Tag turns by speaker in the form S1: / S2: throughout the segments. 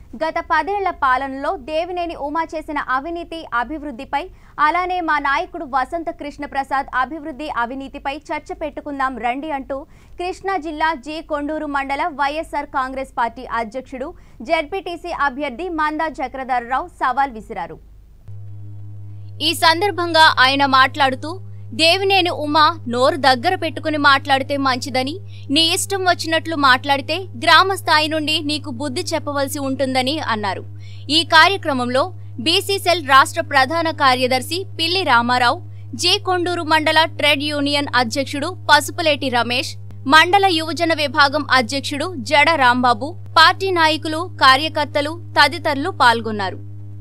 S1: గత 10 ఏళ్ల పాలనలో దేవినేని ఉమా చేసిన అవినీతి అభివృద్ధిపై అలానే మా నాయకుడు వసంత కృష్ణ ప్రసాద్ అభివృద్ధి అవినీతిపై చర్చ పెట్టుకుందాం రండి అంటూ కృష్ణా జిల్లా జి కొండూరు మండల వైఎస్ఆర్ కాంగ్రెస్ పార్టీ అధ్యక్షుడు జెడ్పీటీసీ అభ్యర్థి మందా చక్రధరరావు సవాల్ విసిరారు। ఈ సందర్భంగా ఆయన మాట్లాడుతూ దేవినేని ఉమా నోరు దగ్గర పెట్టుకుని మాట్లాడితే మంచిదని, నీ ఇష్టం వచ్చినట్లు మాట్లాడితే గ్రామ స్థాయి నుండి నీకు బుద్ధి చెప్పవలసి ఉంటుందని అన్నారు। ఈ కార్యక్రమంలో బీసీసెల్ రాష్ట్ర ప్రధాన కార్యదర్శి పిల్లి రామారావు, జే కొండూరు మండల ట్రేడ్ యూనియన్ అధ్యక్షుడు పసుపులేటి రమేష్, మండల యువజన విభాగం అధ్యక్షుడు జడ రాంబాబు, పార్టీ నాయకులు, కార్యకర్తలు తదితరులు పాల్గొన్నారు।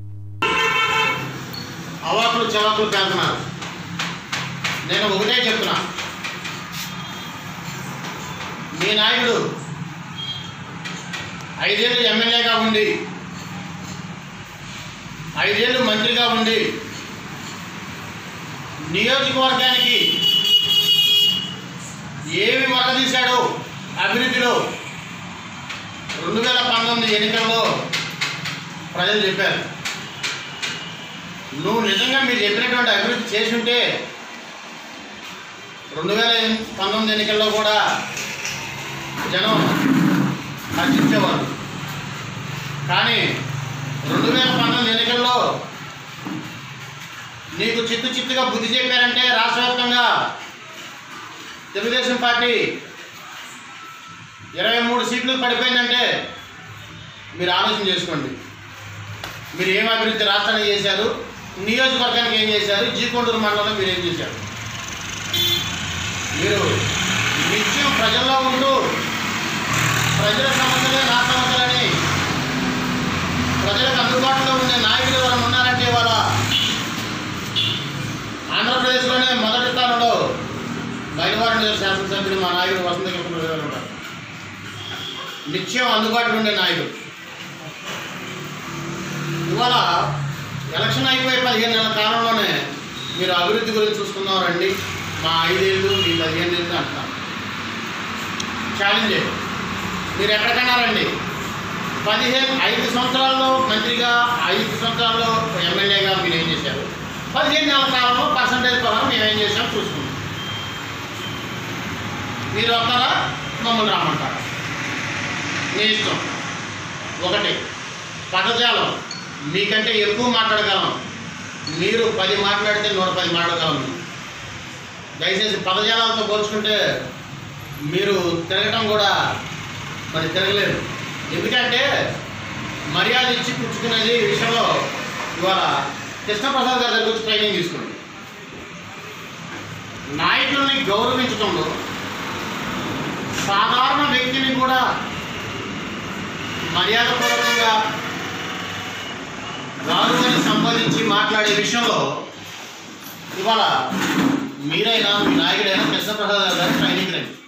S2: నేను ఒకటే చెప్తున్నా, మీ నాయకుడు 5 ఏళ్ళు ఎమ్మెల్యేగా ఉండి 5 ఏళ్ళు మంత్రిగా ఉండి నియోజకవర్గానికి ఏమి వరదీశాడో అభివృద్ధిలో 2019 ఎన్నికల్లో ప్రజలు చెప్పారు। నువ్వు నిజంగా మీరు చెప్పినటువంటి అభివృద్ధి చేసి ఉంటే 2019 ఎన్నికల్లో కూడా జనం హర్షించేవారు। కానీ 2019 ఎన్నికల్లో నీకు చిత్తుగా బుద్ధి చెప్పారంటే రాష్ట్ర వ్యాప్తంగా తెలుగుదేశం పార్టీ 23 సీట్లు పడిపోయిందంటే మీరు ఆలోచన చేసుకోండి। మీరు ఏం అభివృద్ధి రాష్ట్రానికి చేశారు, నియోజకవర్గానికి ఏం చేశారు, జీ కొండూరు మండలంలో మీరు ఏం చేశారు? మీరు నిత్యం ప్రజల్లో ఉంటూ ప్రజల సమస్యలే నా సమస్యలని ప్రజలకు అందుబాటులో ఉండే నాయకులు ఎవరైనా ఉన్నారంటే వాళ్ళ ఆంధ్రప్రదేశ్లోనే మొదటి స్థానంలో బయలువారం శాసనసభ్యులు మా నాయకుడు వసంత కృష్ణ ప్రసాద్ ఉంటారు। నిత్యం అందుబాటులో ఉండే నాయకుడు। ఇవాళ ఎలక్షన్ అయిపోయి 15 నెలల కాలంలోనే మీరు అభివృద్ధి గురించి చూసుకుందాం రండి, మా 5 ఏళ్ళు మీ 15 ఏళ్ళు అంటున్నారు। ఛాలెంజ్ మీరు ఎక్కడికైనా రండి, 5 సంవత్సరాల్లో మంత్రిగా 5 సంవత్సరాల్లో ఎమ్మెల్యేగా మీరు ఏం చేశారు, 15 నెలల కాలంలో పర్సంటేజ్ ప్రకారం మేము ఏం చేసాం చూసుకుంటాం। మీరు వస్తారా, మమ్మల్ని రమ్మంటారా, మీ ఇష్టం। ఒకటి పదజాలం మీకంటే ఎక్కువ మాట్లాడగలం, మీరు 10 మాట్లాడితే 110 మాట్లాడగలం। దయచేసి పదజాలాలతో పోల్చుకుంటే మీరు తిరగటం కూడా మరి తిరగలేదు। ఎందుకంటే మర్యాద ఇచ్చి పుచ్చుకునేది విషయంలో ఇవాళ కృష్ణప్రసాద్ గారి దగ్గర వచ్చి ట్రైనింగ్ తీసుకోండి। నాయకుల్ని గౌరవించడంలో సాధారణ వ్యక్తిని కూడా మర్యాదపూర్వకంగా గౌరవాన్ని సంపాదించి మాట్లాడే విషయంలో ఇవాళ మీరైనా మీ నాయకుడైనా కృష్ణప్రసాద్ గారు ట్రైనింగ్ రండి।